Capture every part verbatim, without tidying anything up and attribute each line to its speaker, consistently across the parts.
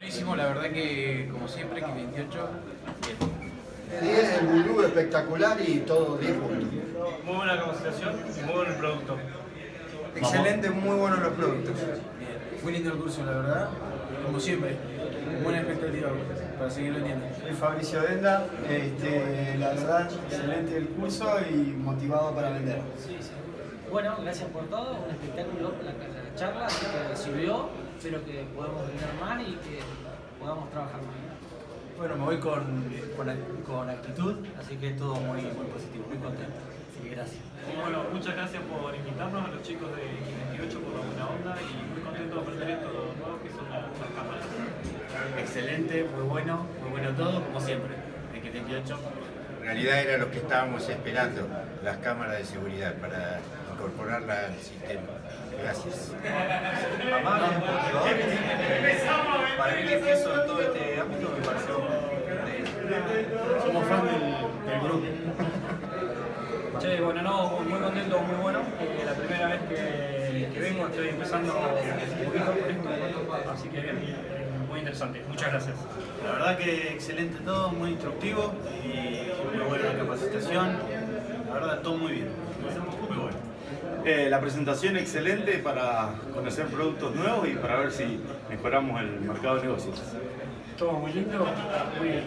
Speaker 1: Buenísimo, la verdad que como siempre que veintiocho, bien.
Speaker 2: diez, el Bulú espectacular y todo diez puntos.
Speaker 3: Muy buena capacitación y muy buen el producto.
Speaker 4: Excelente, muy buenos los productos.
Speaker 1: Bien. Muy lindo el curso, la verdad, como siempre. Buena expectativa para seguir vendiendo.
Speaker 5: Soy Fabricio Denda, este, la verdad, excelente el curso y motivado para vender.
Speaker 6: Sí, sí. Bueno, gracias por todo, un espectáculo la, la charla, así que sirvió, espero que podamos vender más y que podamos trabajar más.
Speaker 7: Bueno, me voy con, con, con actitud, así que todo muy, muy positivo, muy contento. Así que gracias.
Speaker 3: Y bueno, muchas gracias por invitarnos a los chicos de X veintiocho por la buena onda y muy contento de aprender esto nuevo que son las, las cámaras.
Speaker 7: Excelente, muy bueno, muy bueno todo, como siempre. X veintiocho.
Speaker 8: En realidad era lo que estábamos esperando, las cámaras de seguridad para incorporarla al sistema. Gracias.
Speaker 7: Amables, motivadores. Para mí que empiezo en todo este ámbito me pareció increíble.
Speaker 1: Somos fan del, del grupo.
Speaker 3: Che, bueno, no, muy contento, muy bueno. Eh, la primera vez que, que vengo estoy empezando un poquito con esto, así que bien, eh, muy interesante. Muchas gracias.
Speaker 7: La verdad que excelente todo, muy instructivo y muy buena la capacitación. La verdad, todo muy bien. Muy bueno.
Speaker 9: Eh, la presentación excelente para conocer productos nuevos y para ver si mejoramos el mercado de negocios.
Speaker 1: Todo muy lindo, muy bien.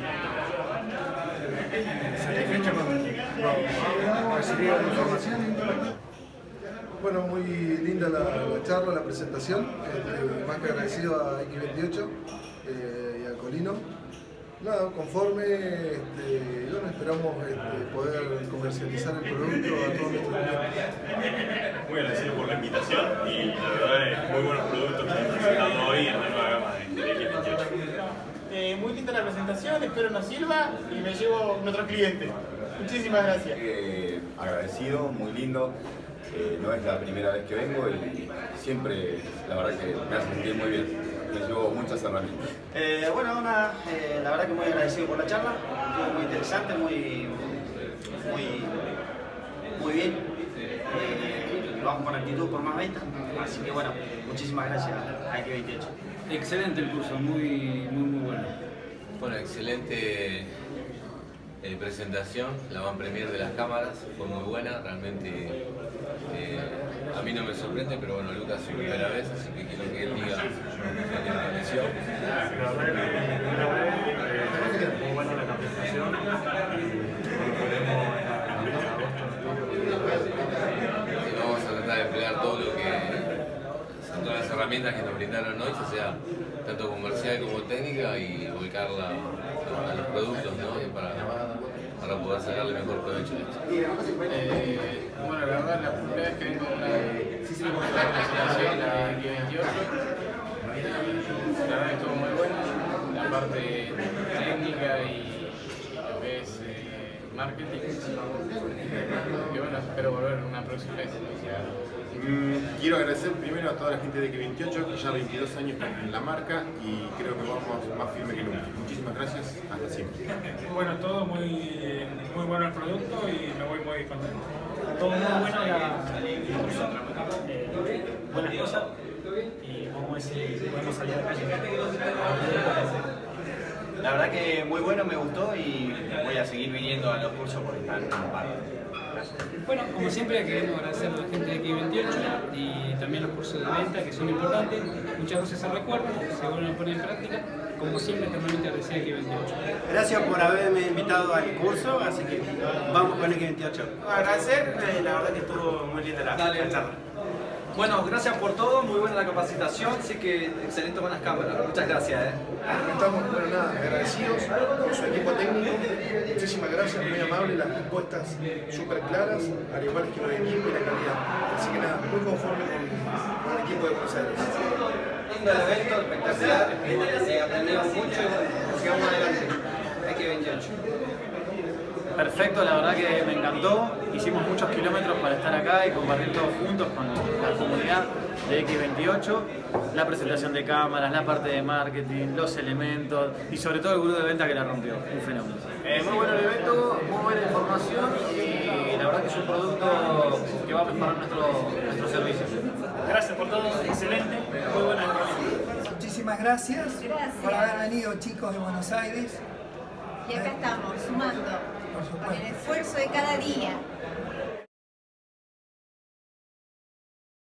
Speaker 1: Satisfecho con con recibir la información.
Speaker 10: Bueno, muy linda la, la charla, la presentación. Este, más que agradecido a X veintiocho eh, y a Colino. Nada, conforme, este, y bueno, esperamos este, poder comercializar el producto a todos nuestros clientes.
Speaker 11: Muy agradecido por la invitación y la verdad es muy buenos productos que han presentado hoy en la nueva gama de X veintiocho.
Speaker 12: Eh, muy linda la presentación, espero nos sirva y me llevo nuestro cliente. Muchísimas gracias.
Speaker 13: Eh, agradecido, muy lindo. Eh, no es la primera vez que vengo y siempre, la verdad que me hace sentir muy bien. Me llevo muchas herramientas.
Speaker 7: Eh, bueno, una, eh, la verdad que muy agradecido por la charla, estuvo muy interesante, muy, muy, muy bien. Eh, lo vamos con actitud por más ventas, así que bueno, muchísimas gracias a X veintiocho.
Speaker 1: Excelente el curso, muy, muy, muy bueno.
Speaker 14: Bueno, excelente eh, presentación, la van premier de las cámaras, fue muy buena, realmente eh, a mí no me sorprende, pero bueno, Lucas es su primera vez, así que quiero que él diga lo que le pareció.
Speaker 3: La verdad es que es mi primera vez, eh, muy buena la capacitación y podemos en agosto.
Speaker 14: Y vamos a tratar de emplear todo lo que, todas las herramientas que nos brindaron hoy, ya sea tanto comercial como técnica, y volcarla a, a los productos, ¿no? Y para, para poder sacarle mejor provecho a esto.
Speaker 1: Eh, bueno, la verdad, la primera vez que vengo a una, una presentación, la de X veintiocho, la verdad que estuvo muy buena, la parte técnica y lo que es eh, marketing. Y bueno, espero volver una próxima vez.
Speaker 15: Mm, quiero agradecer primero a toda la gente de X veintiocho, que ya veintidós años en la marca y creo que vamos más firme que nunca. Muchísimas gracias, hasta siempre.
Speaker 3: Bueno, todo muy, muy bueno el producto y me voy muy contento.
Speaker 6: Todo muy bueno la, el curso, eh, buenas cosas y vamos a ver si podemos salir a la calle.
Speaker 7: La verdad que muy bueno, me gustó y voy a seguir viniendo a los cursos porque están en parte.
Speaker 16: Bueno, como siempre queremos agradecer a la gente de X veintiocho y también los cursos de venta que son importantes. Muchas veces se recuerdan, se vuelven a poner en práctica. Como siempre, eternamente agradecido a X veintiocho.
Speaker 5: Gracias por haberme invitado al curso, así que vamos con X veintiocho.
Speaker 12: Agradecer, eh, la verdad que estuvo muy linda la, la charla.
Speaker 7: Bueno, gracias por todo, muy buena la capacitación, así que excelente con las cámaras. Muchas gracias. ¿eh?
Speaker 10: Estamos, bueno, nada, agradecidos por su equipo técnico. Muchísimas gracias, muy amable, las respuestas súper claras, al igual que los equipos y la calidad. Así que nada, muy conforme con, con el equipo de Buenos Aires.
Speaker 7: Lindo el evento, espectacular, eh, aprendimos mucho y sigamos adelante. X veintiocho.
Speaker 1: Perfecto, la verdad que me encantó. Hicimos muchos kilómetros para estar acá y compartir todos juntos con la comunidad de X veintiocho. La presentación de cámaras, la parte de marketing, los elementos y sobre todo el grupo de venta que la rompió. Un fenómeno. Eh, muy bueno el evento, muy buena información y la verdad que es un producto que va a mejorar nuestro, nuestro servicio.
Speaker 3: Gracias por todo, excelente, muy buena información.
Speaker 5: Muchísimas
Speaker 17: muchísimas gracias,
Speaker 18: Gracias.
Speaker 17: por haber venido, chicos de Buenos Aires.
Speaker 18: Y acá estamos, sumando, con el esfuerzo de cada día.